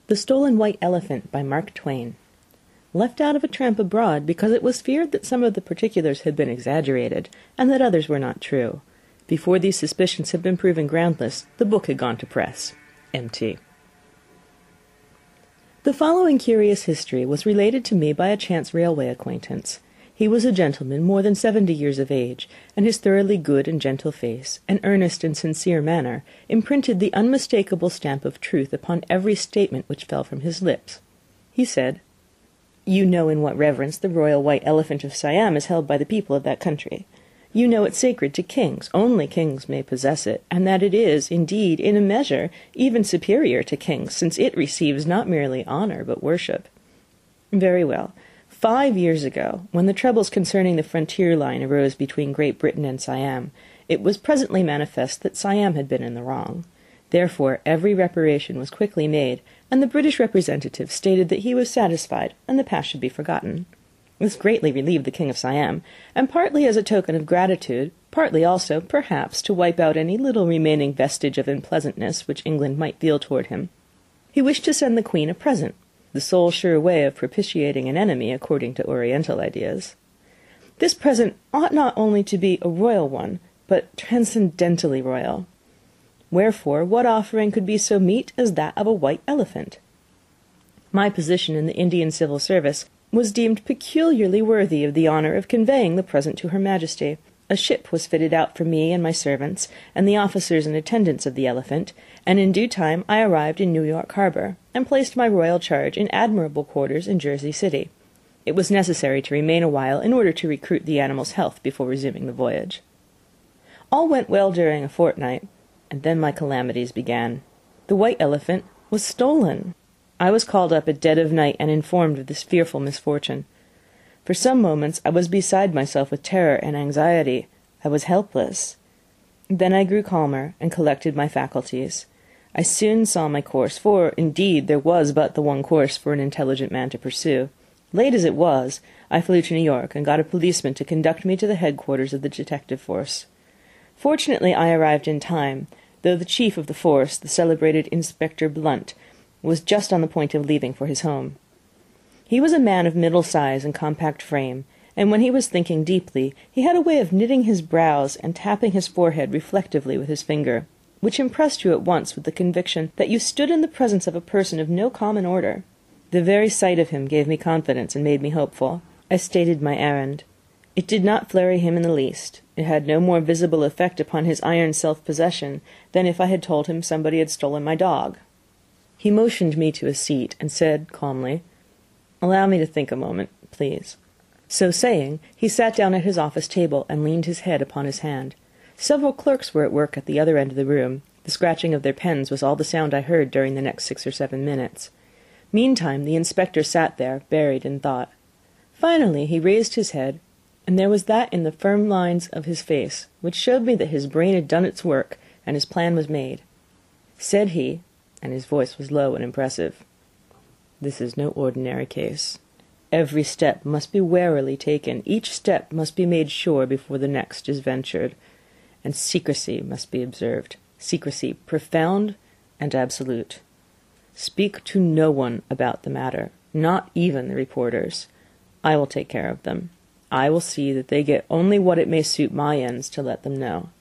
The Stolen White Elephant by Mark Twain. Left out of A Tramp Abroad because it was feared that some of the particulars had been exaggerated, and that others were not true. Before these suspicions had been proven groundless, the book had gone to press. M.T. The following curious history was related to me by a chance railway acquaintance. He was a gentleman more than 70 years of age, and his thoroughly good and gentle face, and earnest and sincere manner, imprinted the unmistakable stamp of truth upon every statement which fell from his lips. He said, "You know in what reverence the royal white elephant of Siam is held by the people of that country. You know it sacred to kings, only kings may possess it, and that it is, indeed, in a measure, even superior to kings, since it receives not merely honor, but worship. Very well. 5 years ago, when the troubles concerning the frontier line arose between Great Britain and Siam, it was presently manifest that Siam had been in the wrong. Therefore every reparation was quickly made, and the British representative stated that he was satisfied, and the past should be forgotten. This greatly relieved the King of Siam, and partly as a token of gratitude, partly also, perhaps, to wipe out any little remaining vestige of unpleasantness which England might feel toward him, he wished to send the Queen a present, the sole sure way of propitiating an enemy according to Oriental ideas. This present ought not only to be a royal one, but transcendentally royal. Wherefore, what offering could be so meet as that of a white elephant? My position in the Indian civil service was deemed peculiarly worthy of the honor of conveying the present to Her Majesty. A ship was fitted out for me and my servants, and the officers and attendants of the elephant, and in due time I arrived in New York harbor, and placed my royal charge in admirable quarters in Jersey City. It was necessary to remain a while in order to recruit the animal's health before resuming the voyage. All went well during a fortnight, and then my calamities began. The white elephant was stolen. I was called up at dead of night and informed of this fearful misfortune. For some moments I was beside myself with terror and anxiety. I was helpless. Then I grew calmer and collected my faculties. I soon saw my course, for, indeed, there was but the one course for an intelligent man to pursue. Late as it was, I flew to New York and got a policeman to conduct me to the headquarters of the detective force. Fortunately I arrived in time, though the chief of the force, the celebrated Inspector Blunt, was just on the point of leaving for his home. He was a man of middle size and compact frame, and when he was thinking deeply, he had a way of knitting his brows and tapping his forehead reflectively with his finger, which impressed you at once with the conviction that you stood in the presence of a person of no common order. The very sight of him gave me confidence and made me hopeful. I stated my errand. It did not flurry him in the least. It had no more visible effect upon his iron self-possession than if I had told him somebody had stolen my dog. He motioned me to a seat and said calmly, "Allow me to think a moment, please." So saying, he sat down at his office table and leaned his head upon his hand. Several clerks were at work at the other end of the room. The scratching of their pens was all the sound I heard during the next 6 or 7 minutes. Meantime the inspector sat there, buried in thought. Finally he raised his head, and there was that in the firm lines of his face which showed me that his brain had done its work, and his plan was made. Said he, and his voice was low and impressive, "This is no ordinary case. Every step must be warily taken, each step must be made sure before the next is ventured, and secrecy must be observed, secrecy profound and absolute. Speak to no one about the matter, not even the reporters. I will take care of them. I will see that they get only what it may suit my ends to let them know."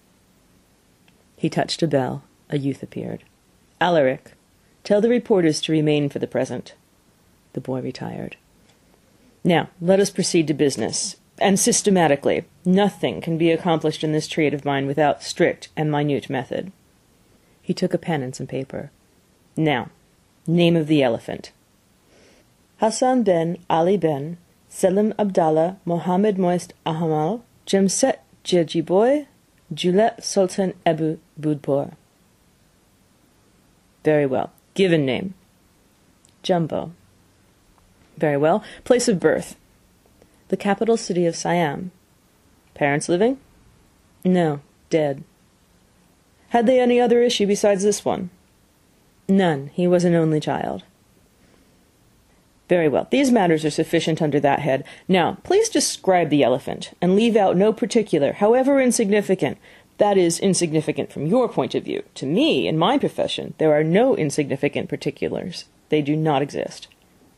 He touched a bell. A youth appeared. "Alaric, tell the reporters to remain for the present." The boy retired. "Now, let us proceed to business, and systematically. Nothing can be accomplished in this trade of mine without strict and minute method." He took a pen and some paper. "Now, name of the elephant." "Hassan ben Ali ben Selim Abdallah Mohammed Moist Ahmal Jemset Jejiboy Julep Sultan Ebu Budpor." "Very well. Given name." "Jumbo." "Very well. Place of birth." "The capital city of Siam." "Parents living?" "No, dead." "Had they any other issue besides this one?" "None. He was an only child." "Very well. These matters are sufficient under that head. Now, please describe the elephant, and leave out no particular, however insignificant. That is, insignificant from your point of view. To me, in my profession, there are no insignificant particulars." They do not exist.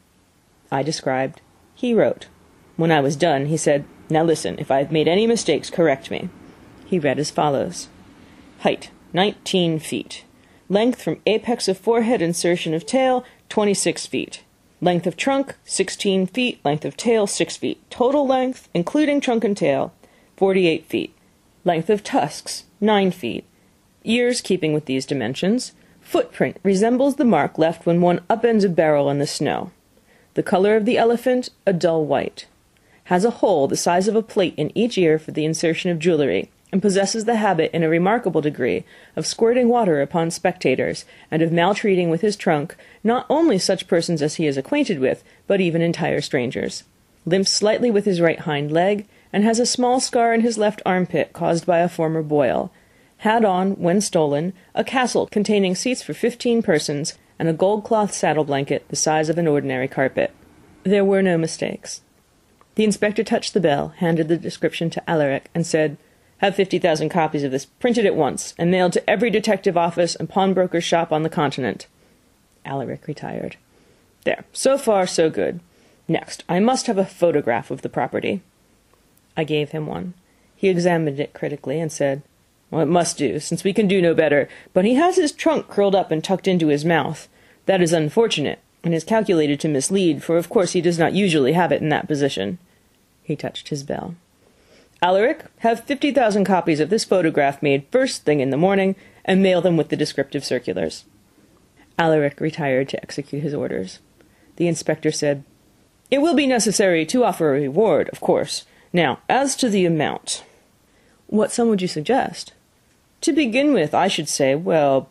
I described. He wrote. When I was done, he said, "Now listen, if I have made any mistakes, correct me." He read as follows. Height, 19 feet. Length from apex of forehead, insertion of tail, 26 feet. Length of trunk, 16 feet. Length of tail, 6 feet. Total length, including trunk and tail, 48 feet. Length of tusks, 9 feet. Ears keeping with these dimensions. Footprint resembles the mark left when one upends a barrel in the snow. The color of the elephant, a dull white. Has a hole the size of a plate in each ear for the insertion of jewelry, and possesses the habit in a remarkable degree of squirting water upon spectators, and of maltreating with his trunk not only such persons as he is acquainted with, but even entire strangers. Limps slightly with his right hind leg, and has a small scar in his left armpit caused by a former boil. Had on, when stolen, a castle containing seats for 15 persons, and a gold-cloth saddle-blanket the size of an ordinary carpet. There were no mistakes. The inspector touched the bell, handed the description to Alaric, and said, "Have 50,000 copies of this printed at once, and mailed to every detective office and pawnbroker's shop on the continent." Alaric retired. "There, so far so good. Next, I must have a photograph of the property." I gave him one. He examined it critically and said, "Well, it must do, since we can do no better, but he has his trunk curled up and tucked into his mouth. That is unfortunate, and is calculated to mislead, for of course he does not usually have it in that position." He touched his bell. "Alaric, have 50,000 copies of this photograph made first thing in the morning, and mail them with the descriptive circulars." Alaric retired to execute his orders. The inspector said, "It will be necessary to offer a reward, of course. Now, as to the amount." "What sum would you suggest?" "To begin with, I should say, well,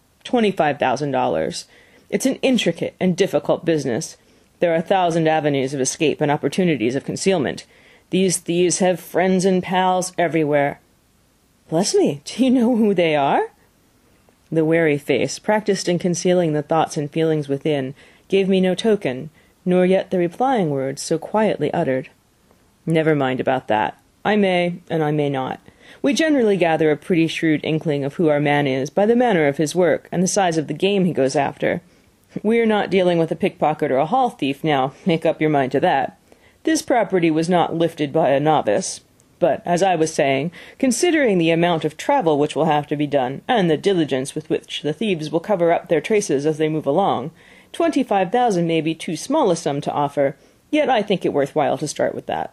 $25,000. It's an intricate and difficult business. There are 1,000 avenues of escape and opportunities of concealment. These thieves have friends and pals everywhere." "Bless me, do you know who they are?" The wary face, practised in concealing the thoughts and feelings within, gave me no token, nor yet the replying words so quietly uttered. "Never mind about that. I may, and I may not. We generally gather a pretty shrewd inkling of who our man is by the manner of his work and the size of the game he goes after. We are not dealing with a pickpocket or a hall thief now, make up your mind to that. This property was not lifted by a novice. But, as I was saying, considering the amount of travel which will have to be done, and the diligence with which the thieves will cover up their traces as they move along, 25,000 may be too small a sum to offer, yet I think it worth while to start with that."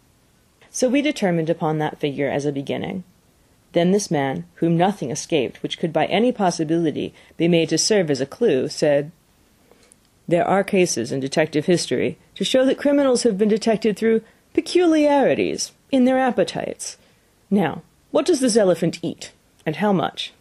So we determined upon that figure as a beginning. Then this man, whom nothing escaped which could by any possibility be made to serve as a clue, said, "There are cases in detective history to show that criminals have been detected through peculiarities in their appetites. Now, what does this elephant eat, and how much?"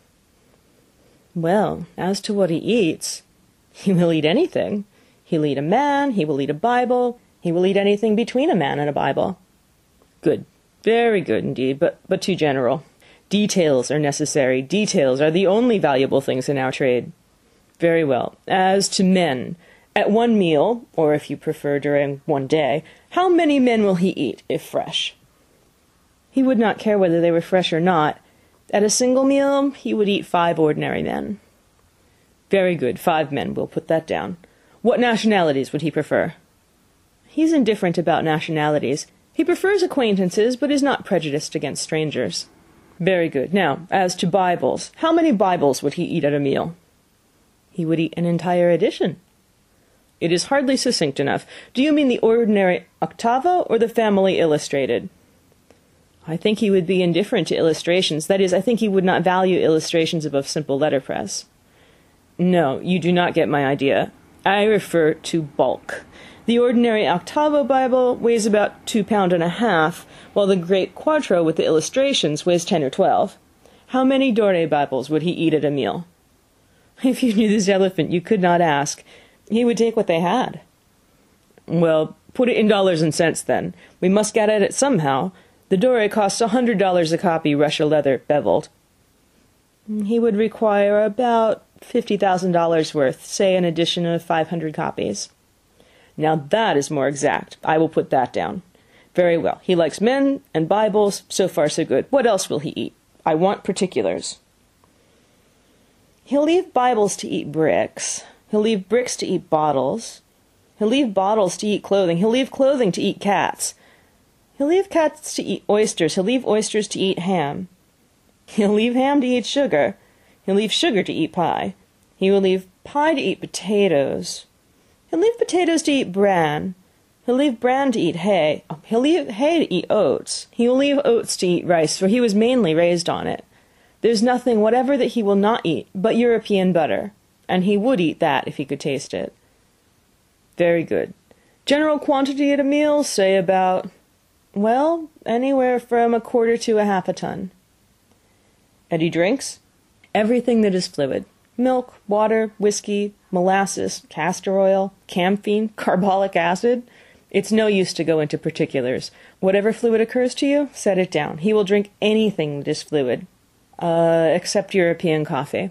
"Well, as to what he eats, he will eat anything. He'll eat a man, he will eat a Bible, he will eat anything between a man and a Bible." "Good, very good indeed, but too general. Details are necessary. Details are the only valuable things in our trade." "Very well. As to men, at one meal, or if you prefer during one day, how many men will he eat, if fresh?" "He would not care whether they were fresh or not. At a single meal he would eat 5 ordinary men." "Very good. 5 men. We'll put that down. What nationalities would he prefer?" "He's indifferent about nationalities. He prefers acquaintances, but is not prejudiced against strangers." "Very good. Now, as to Bibles, how many Bibles would he eat at a meal?" "He would eat an entire edition." "It is hardly succinct enough. Do you mean the ordinary octavo or the family illustrated?" "I think he would be indifferent to illustrations. That is, I think he would not value illustrations above simple letterpress." "No, you do not get my idea. I refer to bulk. The ordinary octavo Bible weighs about 2.5 pounds, while the great quarto with the illustrations weighs 10 or 12. How many Dore Bibles would he eat at a meal?" "If you knew this elephant, you could not ask. He would take what they had." "Well, put it in dollars and cents, then. We must get at it somehow. The Dore costs $100 a copy, Russia leather, beveled." "He would require about $50,000 worth, say an edition of 500 copies. "Now that is more exact. I will put that down. Very well. He likes men and Bibles. So far so good. What else will he eat? I want particulars." "He'll leave Bibles to eat bricks. He'll leave bricks to eat bottles. He'll leave bottles to eat clothing. He'll leave clothing to eat cats. He'll leave cats to eat oysters. He'll leave oysters to eat ham. He'll leave ham to eat sugar. He'll leave sugar to eat pie. He will leave pie to eat potatoes. He'll leave potatoes to eat bran. He'll leave bran to eat hay. He'll leave hay to eat oats. He will leave oats to eat rice, for he was mainly raised on it. There's nothing whatever that he will not eat but European butter, and he would eat that if he could taste it. Very good. General quantity at a meal, say about, well, anywhere from 1/4 to 1/2 ton. And he drinks? Everything that is fluid. Milk, water, whiskey, molasses, castor oil, camphene, carbolic acid. It's no use to go into particulars. Whatever fluid occurs to you, set it down. He will drink anything that is fluid, except European coffee.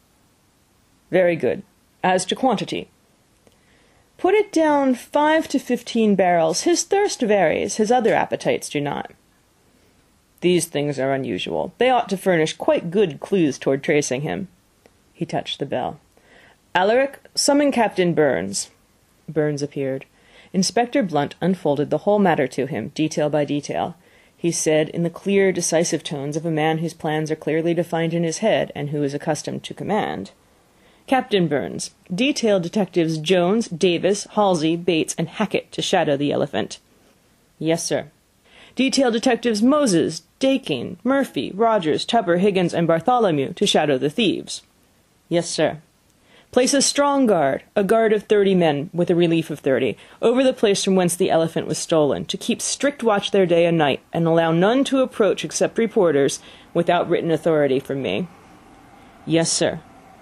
Very good. As to quantity, put it down 5 to 15 barrels. His thirst varies. His other appetites do not. These things are unusual. They ought to furnish quite good clues toward tracing him. He touched the bell. Alaric, summon Captain Burns. Burns appeared. Inspector Blunt unfolded the whole matter to him, detail by detail. He said, in the clear, decisive tones of a man whose plans are clearly defined in his head, and who is accustomed to command. Captain Burns, detail detectives Jones, Davis, Halsey, Bates, and Hackett to shadow the elephant. Yes, sir. Detail detectives Moses, Dakin, Murphy, Rogers, Tupper, Higgins, and Bartholomew to shadow the thieves. Yes, sir. Place a strong guard, a guard of 30 men, with a relief of 30, over the place from whence the elephant was stolen, to keep strict watch there day and night, and allow none to approach except reporters, without written authority from me. Yes, sir.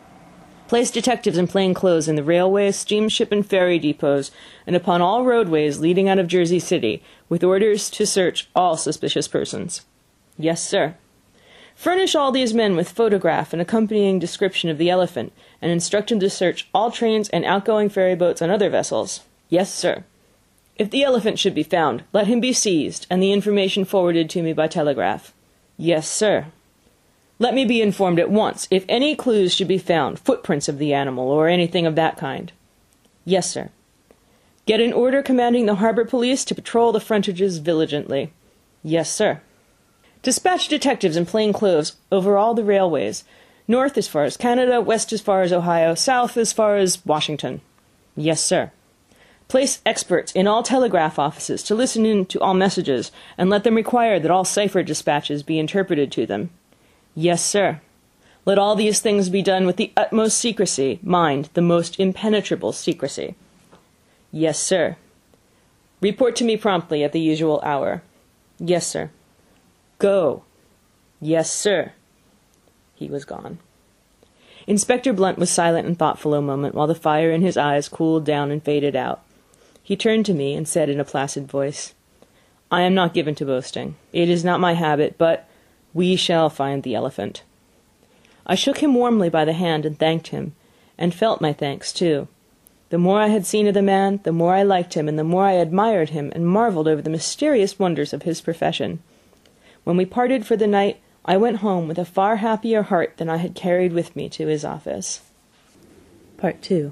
Place detectives in plain clothes in the railways, steamship, and ferry depots, and upon all roadways leading out of Jersey City, with orders to search all suspicious persons. Yes, sir. Furnish all these men with photograph and accompanying description of the elephant, and instruct them to search all trains and outgoing ferry boats and other vessels. Yes, sir. If the elephant should be found, let him be seized, and the information forwarded to me by telegraph. Yes, sir. Let me be informed at once if any clues should be found, footprints of the animal, or anything of that kind. Yes, sir. Get an order commanding the harbor police to patrol the frontages vigilantly. Yes, sir. Dispatch detectives in plain clothes over all the railways, north as far as Canada, west as far as Ohio, south as far as Washington. Yes, sir. Place experts in all telegraph offices to listen in to all messages, and let them require that all cipher dispatches be interpreted to them. Yes, sir. Let all these things be done with the utmost secrecy, mind, the most impenetrable secrecy. Yes, sir. Report to me promptly at the usual hour. Yes, sir. Go. Yes, sir. He was gone. Inspector Blunt was silent and thoughtful a moment, while the fire in his eyes cooled down and faded out. He turned to me and said in a placid voice, I am not given to boasting. It is not my habit, but we shall find the elephant. I shook him warmly by the hand and thanked him, and felt my thanks, too. The more I had seen of the man, the more I liked him, and the more I admired him and marveled over the mysterious wonders of his profession. When we parted for the night, I went home with a far happier heart than I had carried with me to his office. Part 2.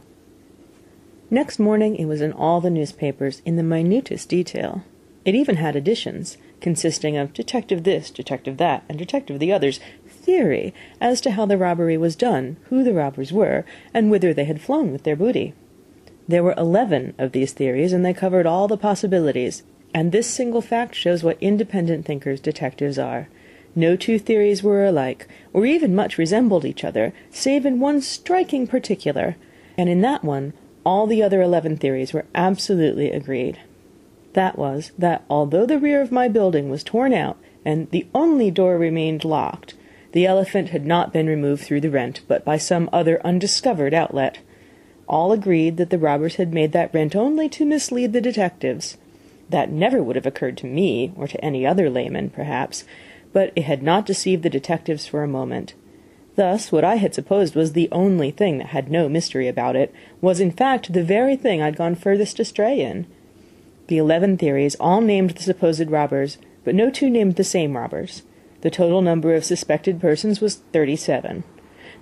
Next morning it was in all the newspapers, in the minutest detail. It even had additions, consisting of Detective this, Detective that, and Detective the other's theory as to how the robbery was done, who the robbers were, and whither they had flown with their booty. There were 11 of these theories, and they covered all the possibilities, and this single fact shows what independent thinkers detectives are. No two theories were alike, or even much resembled each other, save in one striking particular, and in that one all the other 11 theories were absolutely agreed. That was, that although the rear of my building was torn out, and the only door remained locked, the elephant had not been removed through the rent, but by some other undiscovered outlet. All agreed that the robbers had made that rent only to mislead the detectives. That never would have occurred to me, or to any other layman, perhaps, but it had not deceived the detectives for a moment. Thus, what I had supposed was the only thing that had no mystery about it, was in fact the very thing I'd gone furthest astray in. The 11 theories all named the supposed robbers, but no two named the same robbers. The total number of suspected persons was 37.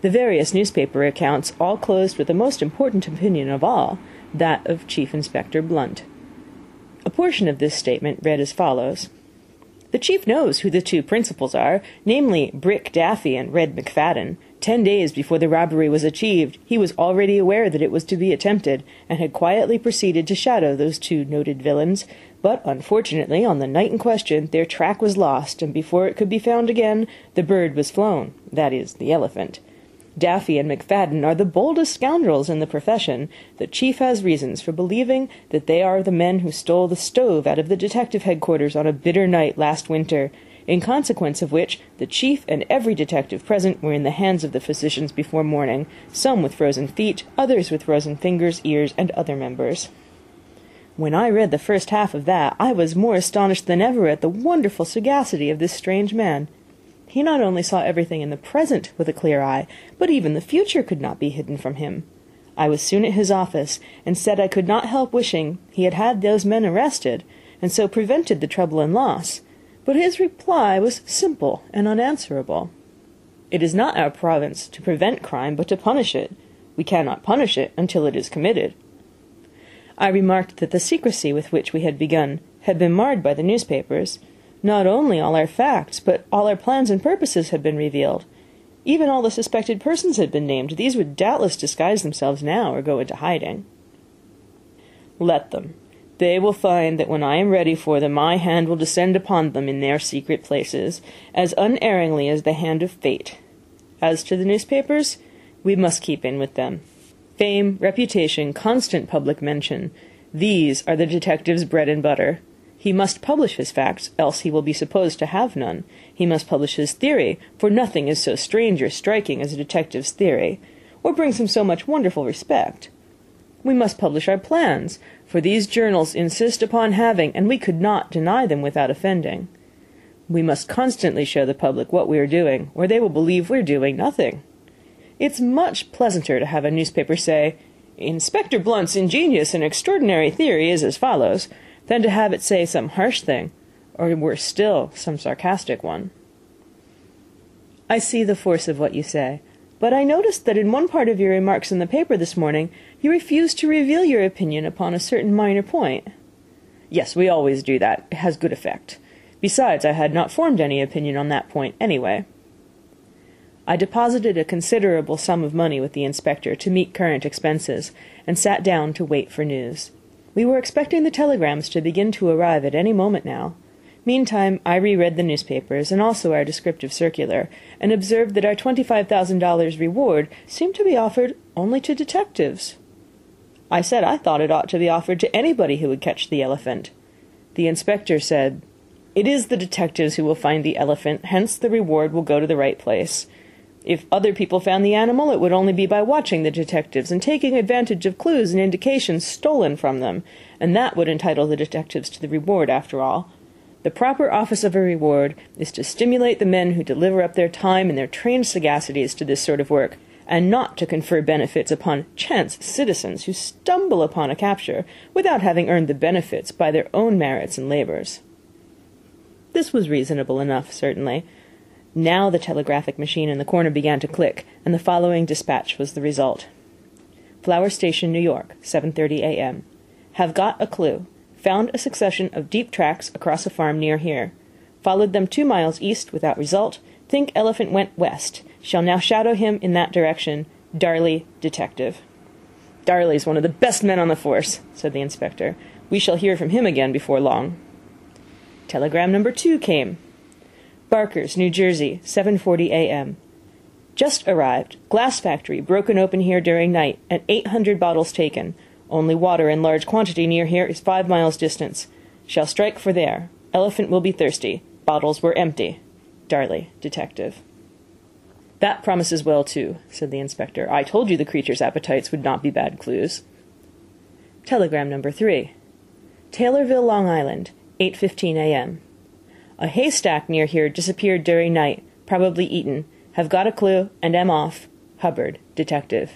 The various newspaper accounts all closed with the most important opinion of all, that of Chief Inspector Blunt. A portion of this statement read as follows: "The chief knows who the two principals are, namely Brick Daffy and Red McFadden. 10 days before the robbery was achieved, he was already aware that it was to be attempted, and had quietly proceeded to shadow those two noted villains. But, unfortunately, on the night in question, their track was lost, and before it could be found again, the bird was flown, that is, the elephant. Daffy and McFadden are the boldest scoundrels in the profession. The chief has reasons for believing that they are the men who stole the stove out of the detective headquarters on a bitter night last winter, in consequence of which the chief and every detective present were in the hands of the physicians before morning, some with frozen feet, others with frozen fingers, ears, and other members." When I read the first half of that, I was more astonished than ever at the wonderful sagacity of this strange man. He not only saw everything in the present with a clear eye, but even the future could not be hidden from him. I was soon at his office, and said I could not help wishing he had had those men arrested, and so prevented the trouble and loss. But his reply was simple and unanswerable. "It is not our province to prevent crime, but to punish it. We cannot punish it until it is committed." I remarked that the secrecy with which we had begun had been marred by the newspapers. Not only all our facts, but all our plans and purposes had been revealed. Even all the suspected persons had been named. These would doubtless disguise themselves now or go into hiding. "Let them. They will find that when I am ready for them, my hand will descend upon them in their secret places, as unerringly as the hand of fate. As to the newspapers, we must keep in with them. Fame, reputation, constant public mention, these are the detective's bread and butter. He must publish his facts, else he will be supposed to have none. He must publish his theory, for nothing is so strange or striking as a detective's theory, or brings him so much wonderful respect. We must publish our plans, for these journals insist upon having, and we could not deny them without offending. We must constantly show the public what we are doing, or they will believe we're doing nothing. It's much pleasanter to have a newspaper say, 'Inspector Blunt's ingenious and extraordinary theory is as follows,' than to have it say some harsh thing, or worse still, some sarcastic one." "I see the force of what you say, but I noticed that in one part of your remarks in the paper this morning you refused to reveal your opinion upon a certain minor point." "Yes, we always do that. It has good effect. Besides, I had not formed any opinion on that point anyway." I deposited a considerable sum of money with the inspector to meet current expenses, and sat down to wait for news. We were expecting the telegrams to begin to arrive at any moment now. Meantime, I reread the newspapers, and also our descriptive circular, and observed that our $25,000 reward seemed to be offered only to detectives. I said I thought it ought to be offered to anybody who would catch the elephant. The inspector said, "It is the detectives who will find the elephant, hence the reward will go to the right place. If other people found the animal, it would only be by watching the detectives and taking advantage of clues and indications stolen from them, and that would entitle the detectives to the reward after all. The proper office of a reward is to stimulate the men who deliver up their time and their trained sagacities to this sort of work, and not to confer benefits upon chance citizens who stumble upon a capture without having earned the benefits by their own merits and labors." This was reasonable enough, certainly. Now the telegraphic machine in the corner began to click, and the following dispatch was the result. "Flower Station, New York, 7:30 a.m. Have got a clue. Found a succession of deep tracks across a farm near here. Followed them 2 miles east without result. Think elephant went west. Shall now shadow him in that direction. Darley, detective." "Darley's one of the best men on the force," said the inspector. "We shall hear from him again before long." Telegram number 2 came. "Barker's, New Jersey, 7:40 a.m. Just arrived. Glass factory broken open here during night, and 800 bottles taken. Only water in large quantity near here is 5 miles distance. Shall strike for there. Elephant will be thirsty. Bottles were empty. Darley, detective." "That promises well, too," said the inspector. "I told you the creature's appetites would not be bad clues." Telegram number 3. Taylorville, Long Island, 8:15 a.m. A haystack near here disappeared during night, probably eaten. Have got a clue, and am off. Hubbard, detective.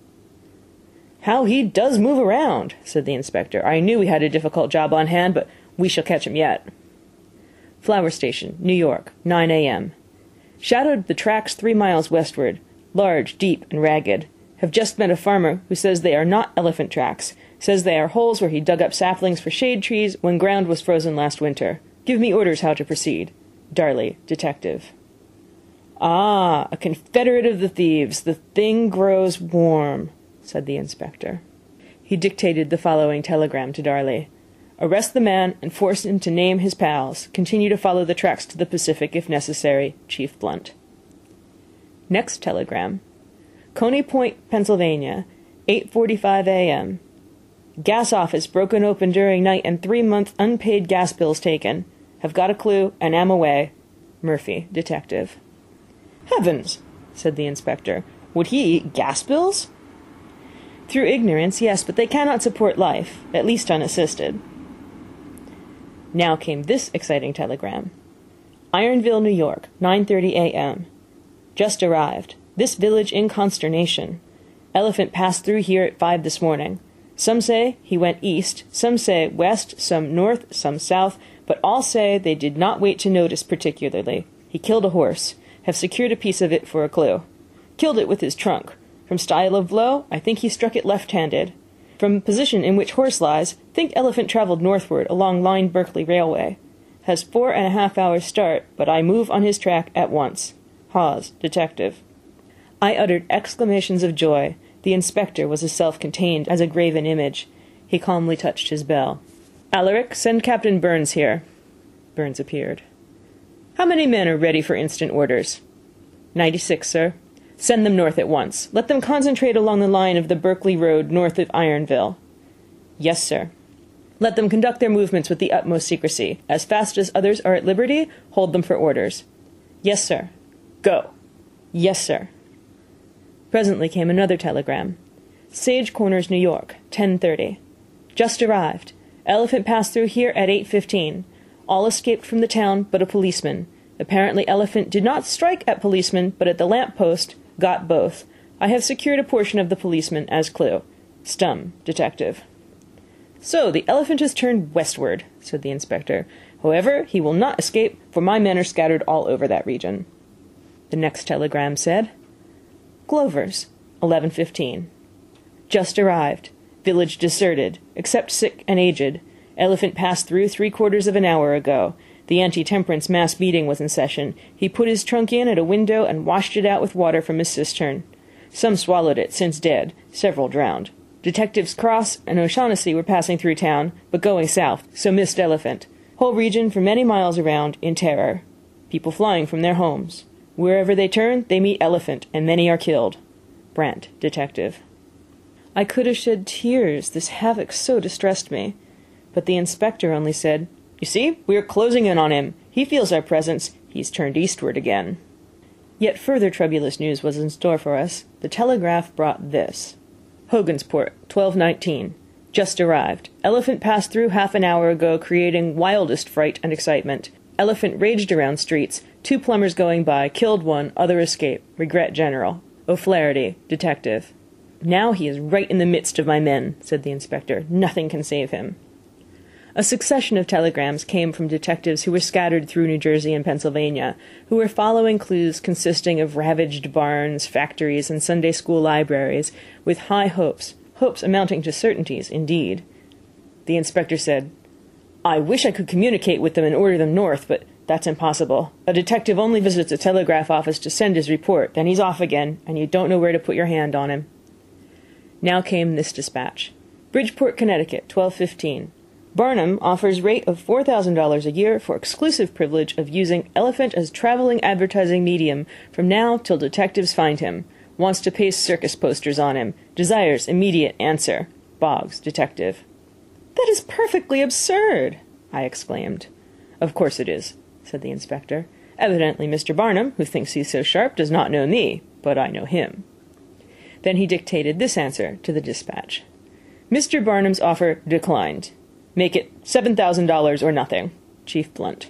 "How he does move around," said the inspector. "I knew we had a difficult job on hand, but we shall catch him yet." Flower Station, New York, 9 a.m. Shadowed the tracks 3 miles westward. large, deep, and ragged. Have just met a farmer who says they are not elephant tracks. Says they are holes where he dug up saplings for shade trees when ground was frozen last winter. Give me orders how to proceed. Darley, detective. Ah, a confederate of the thieves. The thing grows warm, said the inspector. He dictated the following telegram to Darley. Arrest the man and force him to name his pals. Continue to follow the tracks to the Pacific if necessary. Chief Blunt. Next telegram. Coney Point, Pennsylvania, 8:45 a.m. Gas office broken open during night and 3-month unpaid gas bills taken. Have got a clue and am away. Murphy, detective. Heavens, said the inspector. Would he eat gas bills? Through ignorance, yes, but they cannot support life, at least unassisted. Now came this exciting telegram. Ironville, New York, 9:30 a.m. Just arrived. This village in consternation. Elephant passed through here at 5 this morning. Some say he went east, some say west, some north, some south, but all say they did not wait to notice particularly. He killed a horse. Have secured a piece of it for a clue. Killed it with his trunk. From style of blow, I think he struck it left-handed. From position in which horse lies, think elephant traveled northward along line Berkeley Railway. Has 4.5 hours start, but I move on his track at once. Hawes, detective. I uttered exclamations of joy. The inspector was as self-contained as a graven image. He calmly touched his bell. Alaric, send Captain Burns here. Burns appeared. How many men are ready for instant orders? 96, sir. Send them north at once. Let them concentrate along the line of the Berkeley Road north of Ironville. Yes, sir. Let them conduct their movements with the utmost secrecy. As fast as others are at liberty, hold them for orders. Yes, sir. Go. Yes, sir. Presently came another telegram. Sage Corners, New York, 10:30. Just arrived. Elephant passed through here at 8:15. All escaped from the town but a policeman. Apparently Elephant did not strike at policeman, but at the lamp post. Got both. I have secured a portion of the policeman as clue. Stum, detective. So the elephant has turned westward, said the inspector. However, he will not escape, for my men are scattered all over that region. The next telegram said, Glover's, 11:15. Just arrived. Village deserted, except sick and aged. Elephant passed through 3/4 of an hour ago. The anti-temperance mass meeting was in session. He put his trunk in at a window and washed it out with water from his cistern. Some swallowed it, since dead. Several drowned. Detectives Cross and O'Shaughnessy were passing through town, but going south, so missed Elephant. Whole region for many miles around in terror. People flying from their homes. Wherever they turn, they meet Elephant, and many are killed. Brandt, detective. I could have shed tears. This havoc so distressed me. But the inspector only said, You see, we are closing in on him. He feels our presence. He's turned eastward again. Yet further troublous news was in store for us. The telegraph brought this. Hogansport, 12:19. Just arrived. Elephant passed through half an hour ago, creating wildest fright and excitement. Elephant raged around streets. 2 plumbers going by, killed one, other escape. Regret general. O'Flaherty, detective. Now he is right in the midst of my men, said the inspector. Nothing can save him. A succession of telegrams came from detectives who were scattered through New Jersey and Pennsylvania, who were following clues consisting of ravaged barns, factories, and Sunday school libraries, with high hopes amounting to certainties, indeed. The inspector said, I wish I could communicate with them and order them north, but that's impossible. A detective only visits a telegraph office to send his report, then he's off again, and you don't know where to put your hand on him. Now came this dispatch. Bridgeport, Connecticut, 12:15. Barnum offers rate of $4,000 a year for exclusive privilege of using Elephant as traveling advertising medium from now till detectives find him. Wants to paste circus posters on him. Desires immediate answer. Boggs, detective. That is perfectly absurd, I exclaimed. Of course it is, said the inspector. Evidently Mr. Barnum, who thinks he's so sharp, does not know me, but I know him. Then he dictated this answer to the dispatch. Mr. Barnum's offer declined. Make it $7,000 or nothing. Chief Blunt.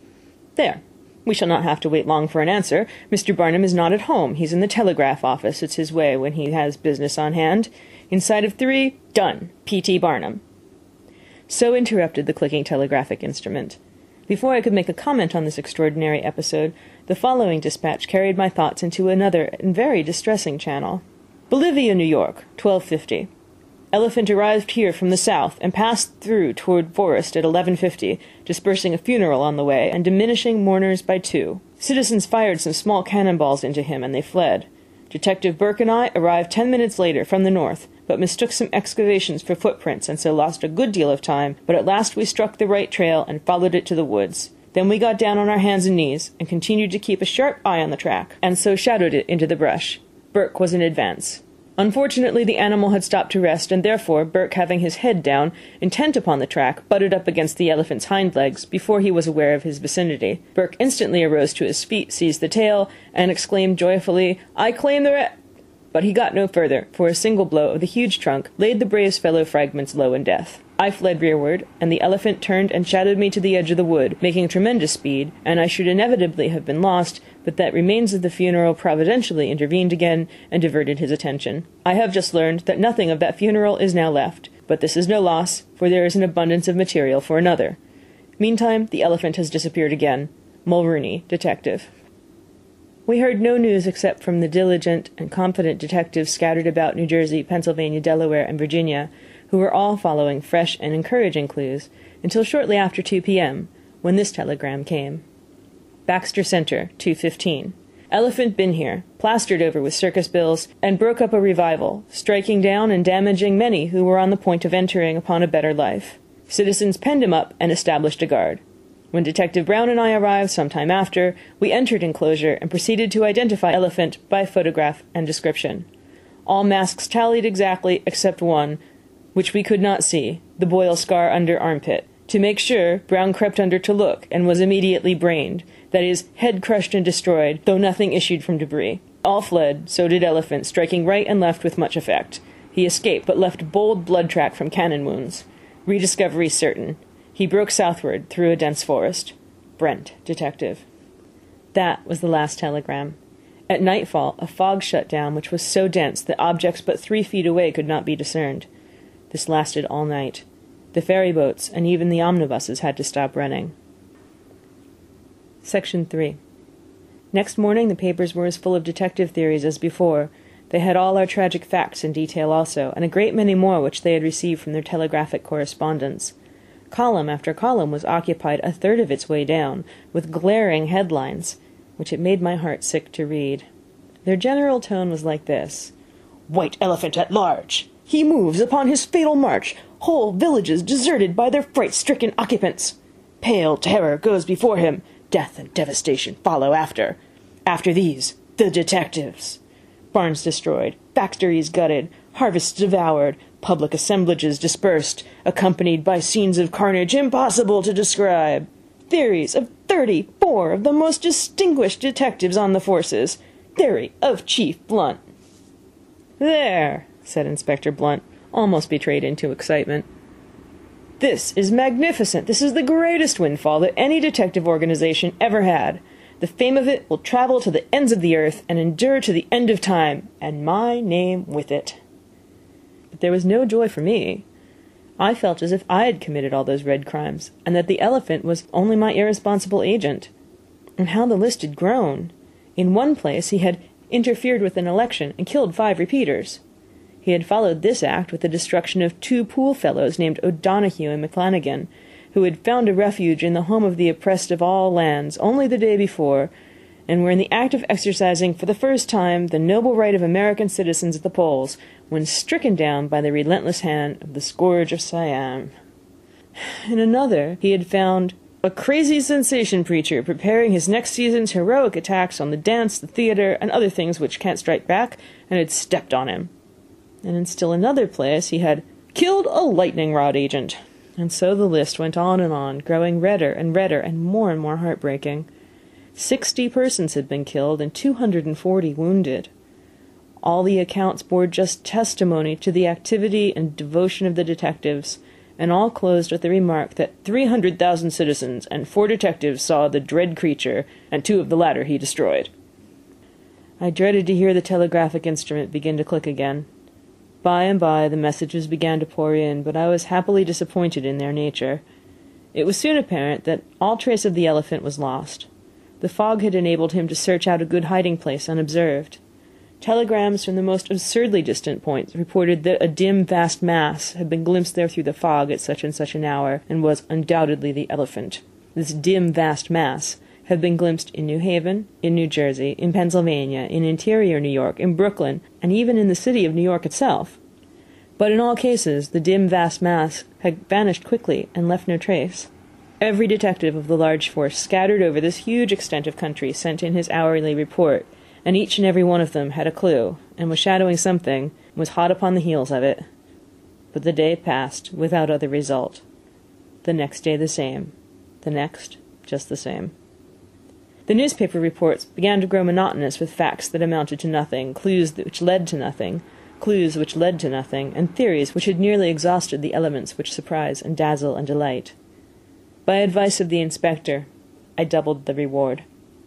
There. We shall not have to wait long for an answer. Mr. Barnum is not at home. He's in the telegraph office. It's his way when he has business on hand. Inside of 3, done. P.T. Barnum. So interrupted the clicking telegraphic instrument. Before I could make a comment on this extraordinary episode, the following dispatch carried my thoughts into another and very distressing channel. Bolivia, New York, 12:50. Elephant arrived here from the south and passed through toward forest at 11:50, dispersing a funeral on the way and diminishing mourners by 2. Citizens fired some small cannonballs into him and they fled. Detective Burke and I arrived 10 minutes later from the north, but mistook some excavations for footprints and so lost a good deal of time, but at last we struck the right trail and followed it to the woods. Then we got down on our hands and knees and continued to keep a sharp eye on the track, and so shadowed it into the brush. Burke was in advance. Unfortunately, the animal had stopped to rest, and therefore Burke, having his head down, intent upon the track, butted up against the elephant's hind legs before he was aware of his vicinity. Burke instantly arose to his feet, seized the tail, and exclaimed joyfully, "I claim the But he got no further, for a single blow of the huge trunk laid the brave fellow fragments low in death. I fled rearward, and the elephant turned and shadowed me to the edge of the wood, making tremendous speed, and I should inevitably have been lost, but that remains of the funeral providentially intervened again and diverted his attention. I have just learned that nothing of that funeral is now left, but this is no loss, for there is an abundance of material for another. Meantime, the elephant has disappeared again. Mulrooney, Detective." We heard no news except from the diligent and confident detectives scattered about New Jersey, Pennsylvania, Delaware, and Virginia, who were all following fresh and encouraging clues, until shortly after 2 p.m., when this telegram came. Baxter Center, 2:15. Elephant been here, plastered over with circus bills, and broke up a revival, striking down and damaging many who were on the point of entering upon a better life. Citizens penned him up and established a guard. When Detective Brown and I arrived some time after, we entered enclosure and proceeded to identify Elephant by photograph and description. All masks tallied exactly except one, which we could not see, the boil scar under armpit. To make sure, Brown crept under to look, and was immediately brained, that is, head crushed and destroyed, though nothing issued from debris. All fled, so did Elephant, striking right and left with much effect. He escaped, but left bold blood track from cannon wounds. Rediscovery certain. He broke southward through a dense forest. Brent, Detective. That was the last telegram. At nightfall, a fog shut down which was so dense that objects but 3 feet away could not be discerned. This lasted all night. The ferry boats and even the omnibuses had to stop running. Section 3. Next morning the papers were as full of detective theories as before. They had all our tragic facts in detail also, and a great many more which they had received from their telegraphic correspondents. Column after column was occupied a third of its way down, with glaring headlines, which it made my heart sick to read. Their general tone was like this: "White elephant at large! He moves upon his fatal march, whole villages deserted by their fright-stricken occupants. Pale terror goes before him, death and devastation follow after. After these, the detectives. Barns destroyed, factories gutted, harvests devoured, public assemblages dispersed, accompanied by scenes of carnage impossible to describe. Theories of 34 of the most distinguished detectives on the forces. Theory of Chief Blunt." "There," said Inspector Blunt, almost betrayed into excitement. "This is magnificent. This is the greatest windfall that any detective organization ever had. The fame of it will travel to the ends of the earth and endure to the end of time, and my name with it." But there was no joy for me. I felt as if I had committed all those red crimes, and that the elephant was only my irresponsible agent. And how the list had grown! In one place he had interfered with an election and killed 5 repeaters. He had followed this act with the destruction of 2 pool fellows named O'Donoghue and McLanigan, who had found a refuge in the home of the oppressed of all lands only the day before, and were in the act of exercising for the first time the noble right of American citizens at the polls, when stricken down by the relentless hand of the scourge of Siam. In another he had found a crazy sensation preacher preparing his next season's heroic attacks on the dance, the theater, and other things which can't strike back, and had stepped on him. And in still another place he had killed a lightning rod agent. And so the list went on, growing redder and more heartbreaking. 60 persons had been killed and 240 wounded. All the accounts bore just testimony to the activity and devotion of the detectives, and all closed with the remark that 300,000 citizens and 4 detectives saw the dread creature, and 2 of the latter he destroyed. I dreaded to hear the telegraphic instrument begin to click again. By and by the messages began to pour in, but I was happily disappointed in their nature. It was soon apparent that all trace of the elephant was lost. The fog had enabled him to search out a good hiding place unobserved. Telegrams from the most absurdly distant points reported that a dim, vast mass had been glimpsed there through the fog at such and such an hour, and was undoubtedly the elephant. This dim, vast mass had been glimpsed in New Haven, in New Jersey, in Pennsylvania, in interior New York, in Brooklyn, and even in the city of New York itself. But in all cases the dim, vast mass had vanished quickly and left no trace. Every detective of the large force scattered over this huge extent of country sent in his hourly report, and each and every one of them had a clue, and was shadowing something, and was hot upon the heels of it. But the day passed without other result. The next day the same. The next just the same. The newspaper reports began to grow monotonous with facts that amounted to nothing, clues which led to nothing, clues which led to nothing, and theories which had nearly exhausted the elements which surprise and dazzle and delight. By advice of the inspector, I doubled the reward.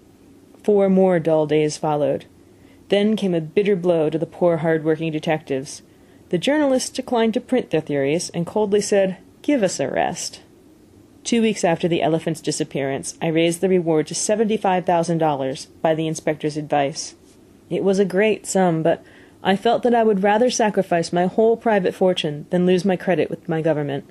4 more dull days followed. Then came a bitter blow to the poor hard-working detectives. The journalists declined to print their theories, and coldly said, "Give us a rest." 2 weeks after the elephant's disappearance, I raised the reward to $75,000 by the inspector's advice. It was a great sum, but I felt that I would rather sacrifice my whole private fortune than lose my credit with my government.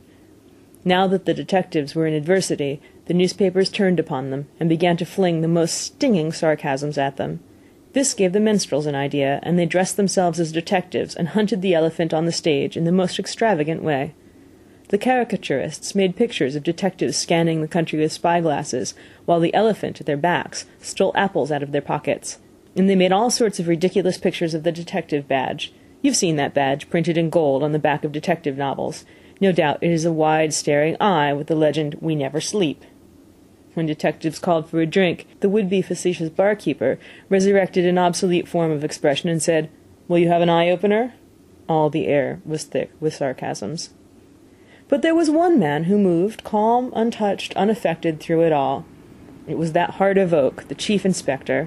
Now that the detectives were in adversity, the newspapers turned upon them, and began to fling the most stinging sarcasms at them. This gave the minstrels an idea, and they dressed themselves as detectives, and hunted the elephant on the stage in the most extravagant way. The caricaturists made pictures of detectives scanning the country with spyglasses, while the elephant, at their backs, stole apples out of their pockets. And they made all sorts of ridiculous pictures of the detective badge. You've seen that badge, printed in gold on the back of detective novels. No doubt it is a wide, staring eye with the legend, "We never sleep." When detectives called for a drink, the would-be facetious barkeeper resurrected an obsolete form of expression and said, "Will you have an eye-opener?" All the air was thick with sarcasms. But there was one man who moved, calm, untouched, unaffected through it all. It was that heart of oak, the chief inspector.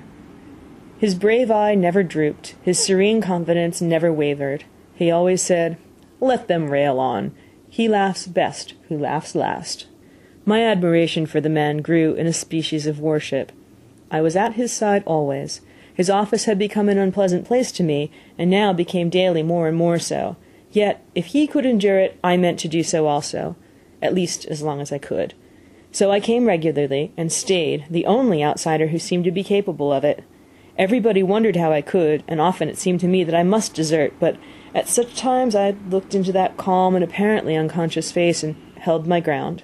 His brave eye never drooped, his serene confidence never wavered. He always said, "Let them rail on. He laughs best who laughs last." My admiration for the man grew in a species of worship. I was at his side always. His office had become an unpleasant place to me, and now became daily more and more so. Yet, if he could endure it, I meant to do so also, at least as long as I could. So I came regularly, and stayed, the only outsider who seemed to be capable of it. Everybody wondered how I could, and often it seemed to me that I must desert, but at such times I looked into that calm and apparently unconscious face and held my ground.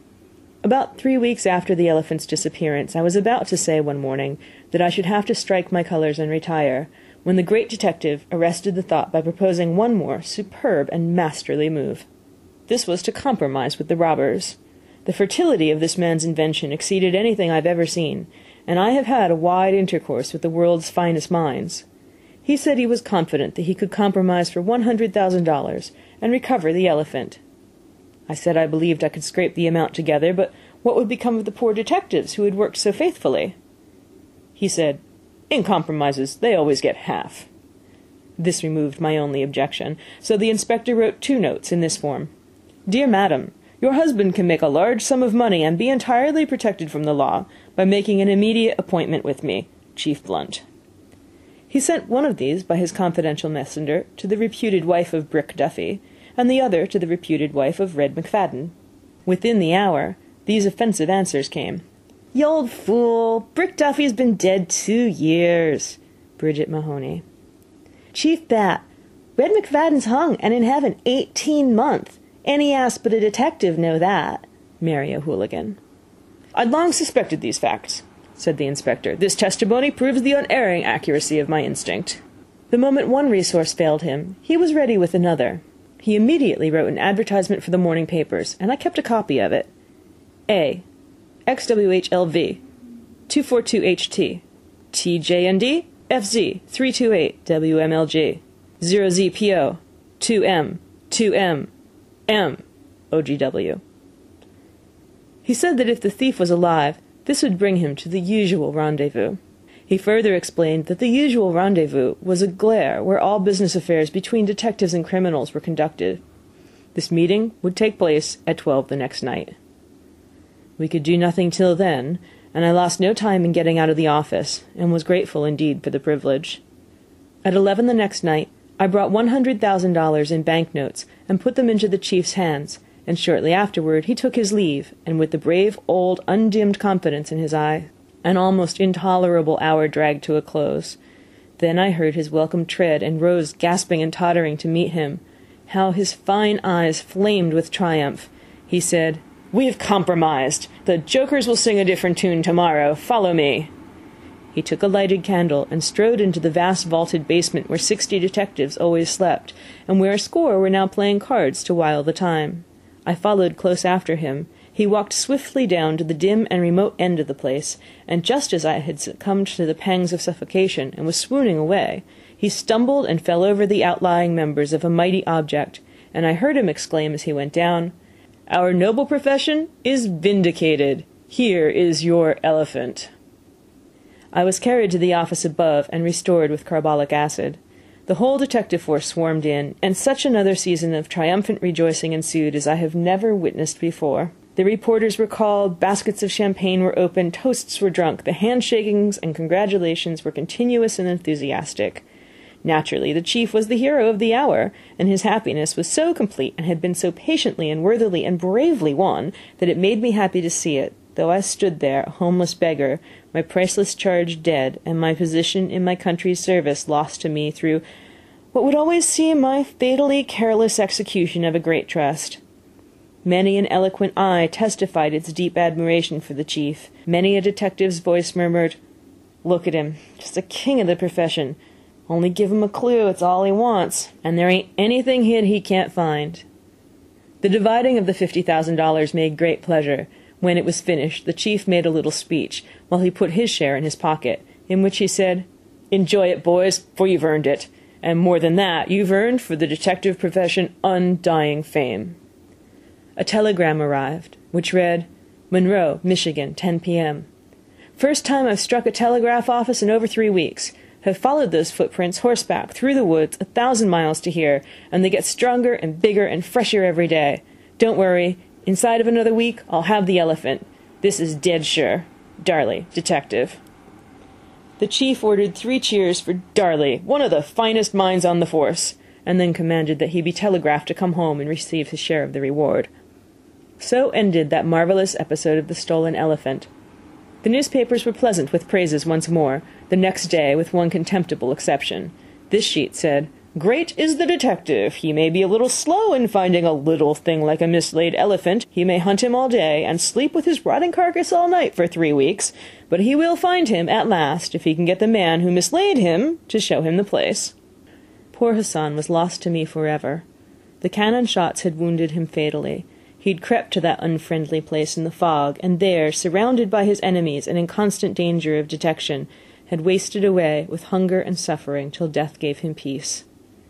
About 3 weeks after the elephant's disappearance, I was about to say one morning that I should have to strike my colors and retire, when the great detective arrested the thought by proposing one more superb and masterly move. This was to compromise with the robbers. The fertility of this man's invention exceeded anything I've ever seen, and I have had a wide intercourse with the world's finest minds. He said he was confident that he could compromise for $100,000 and recover the elephant. I said I believed I could scrape the amount together, but what would become of the poor detectives who had worked so faithfully? He said, "In compromises, they always get half." This removed my only objection, so the inspector wrote 2 notes in this form. "Dear Madam, your husband can make a large sum of money and be entirely protected from the law by making an immediate appointment with me, Chief Blunt." He sent one of these by his confidential messenger to the reputed wife of Brick Duffy, and the other to the reputed wife of Red McFadden. Within the hour, these offensive answers came. "You old fool! Brick Duffy's been dead 2 years. Bridget Mahoney. "Chief Bat, Red McFadden's hung and in heaven 18 months. Any ass but a detective know that. Mary O'Hooligan." "I'd long suspected these facts," said the inspector. "This testimony proves the unerring accuracy of my instinct." The moment one resource failed him, he was ready with another. He immediately wrote an advertisement for the morning papers, and I kept a copy of it. A. XWHLV 242HT TJND FZ 328 WMLG 0ZPO 2M 2M M OGW. He said that if the thief was alive, this would bring him to the usual rendezvous. He further explained that the usual rendezvous was a glare where all business affairs between detectives and criminals were conducted. This meeting would take place at 12 the next night. We could do nothing till then, and I lost no time in getting out of the office, and was grateful indeed for the privilege. At 11 the next night, I brought $100,000 in bank notes and put them into the chief's hands, and shortly afterward he took his leave, and with the brave old undimmed confidence in his eye, an almost intolerable hour dragged to a close. Then I heard his welcome tread, and rose gasping and tottering to meet him. How his fine eyes flamed with triumph! He said, "We've compromised. The jokers will sing a different tune tomorrow. Follow me." He took a lighted candle and strode into the vast vaulted basement where 60 detectives always slept, and where a score were now playing cards to while the time. I followed close after him. He walked swiftly down to the dim and remote end of the place, and just as I had succumbed to the pangs of suffocation and was swooning away, he stumbled and fell over the outlying members of a mighty object, and I heard him exclaim as he went down, "Our noble profession is vindicated. Here is your elephant." I was carried to the office above and restored with carbolic acid. The whole detective force swarmed in, and such another season of triumphant rejoicing ensued as I have never witnessed before. The reporters were called, baskets of champagne were opened, toasts were drunk, the handshakings and congratulations were continuous and enthusiastic. Naturally, the chief was the hero of the hour, and his happiness was so complete and had been so patiently and worthily and bravely won that it made me happy to see it, though I stood there, a homeless beggar, my priceless charge dead, and my position in my country's service lost to me through what would always seem my fatally careless execution of a great trust. Many an eloquent eye testified its deep admiration for the chief. Many a detective's voice murmured, "Look at him, just a king of the profession. Only give him a clue, it's all he wants, and there ain't anything hid he can't find." The dividing of the $50,000 made great pleasure. When it was finished, the chief made a little speech, while he put his share in his pocket, in which he said, "Enjoy it, boys, for you've earned it. And more than that, you've earned for the detective profession undying fame." A telegram arrived, which read, "Monroe, Michigan, 10 p.m. First time I've struck a telegraph office in over 3 weeks. Have followed those footprints horseback through the woods 1,000 miles to here, and they get stronger and bigger and fresher every day. Don't worry. Inside of another week, I'll have the elephant. This is dead sure. Darley, Detective." The chief ordered 3 cheers for Darley, one of the finest minds on the force, and then commanded that he be telegraphed to come home and receive his share of the reward. So ended that marvelous episode of the stolen elephant. The newspapers were pleasant with praises once more, the next day with one contemptible exception. This sheet said, "Great is the detective. He may be a little slow in finding a little thing like a mislaid elephant. He may hunt him all day, and sleep with his rotting carcass all night for 3 weeks, but he will find him at last, if he can get the man who mislaid him to show him the place." Poor Hassan was lost to me forever. The cannon shots had wounded him fatally. He'd crept to that unfriendly place in the fog, and there, surrounded by his enemies and in constant danger of detection, had wasted away with hunger and suffering till death gave him peace.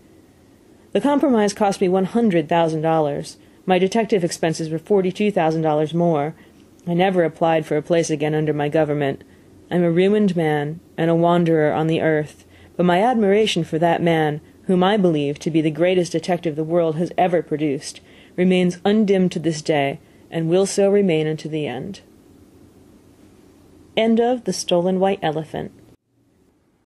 The compromise cost me $100,000. My detective expenses were $42,000 more. I never applied for a place again under my government. I'm a ruined man and a wanderer on the earth, but my admiration for that man, whom I believe to be the greatest detective the world has ever produced, remains undimmed to this day, and will so remain unto the end. End of The Stolen White Elephant,